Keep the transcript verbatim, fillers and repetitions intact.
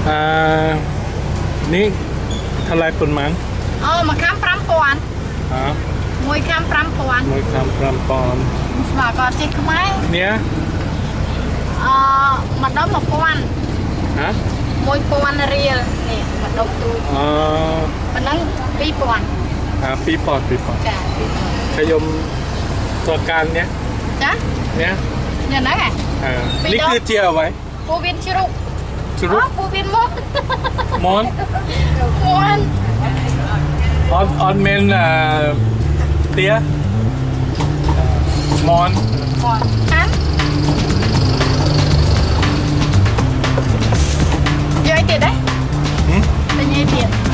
อ่านี่ทลายปนมันอ๋อมาข้ามปรำปอนฮะมวยข้ามปรำปอนมวยคำปรำปอนสมากอจิกไหมเนี้ยอ๋อมาดมมาปอนฮะมวยปอนเรียลนี่มาดมตูอ๋อมันนั่งปีปอนอ่าปีปอนปีปอนจ้ะขยมตัวการเนี้ยจ้ะเนี้ยเนี่ยนะไงอ่านี่คือเจียวไว้ปูวินชิรุชิรุปูวินมอนมอนมอนออนออนเมนอ่าเตี้ยมอนมอนฮันย้อยเตี๋ยได้เป็นยังไงเตี๋ย